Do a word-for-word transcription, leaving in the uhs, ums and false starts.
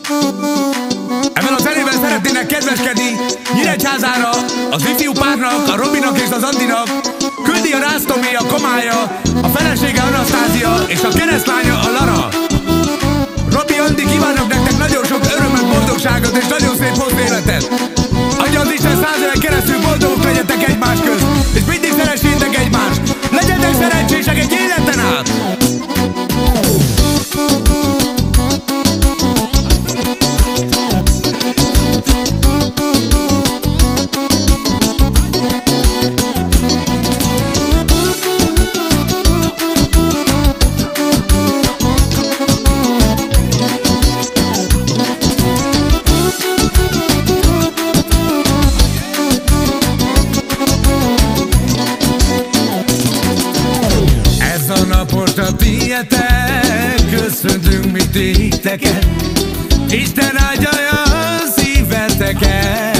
Ebben a zenében szeretnének kedveskedni Nyíregyházára, az ifjú párnak, a Robinak és az Andinak. Küldi a Rásztomi, a Komája, a felesége Anasztázia és a keresztlánya a Lara. Robi, Andi, kívánok nektek nagyon sok örömet, boldogságot és nagyon szép hosszú életet. Adja az Isten száz éven keresztül boldogok legyetek egymás közt, és mindig szeressétek egymást. Legyetek szerencsések egy életen át! Most a tietek, köszöntünk mi titeket, Isten áldja a szíveteket.